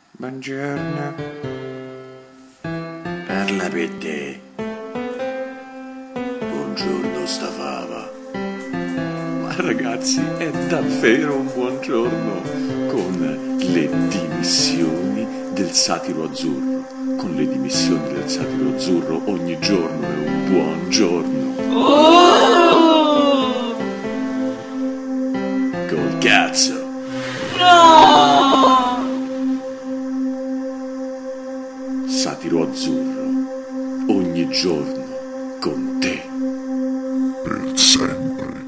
Buongiorno. Parla per te. Buongiorno sta fava. Ma ragazzi, è davvero un buongiorno con le dimissioni del satiro azzurro. Con le dimissioni del satiro azzurro ogni giorno è un buon giorno. Oh! Col cazzo. No! Satiro azzurro, ogni giorno con te. Per sempre.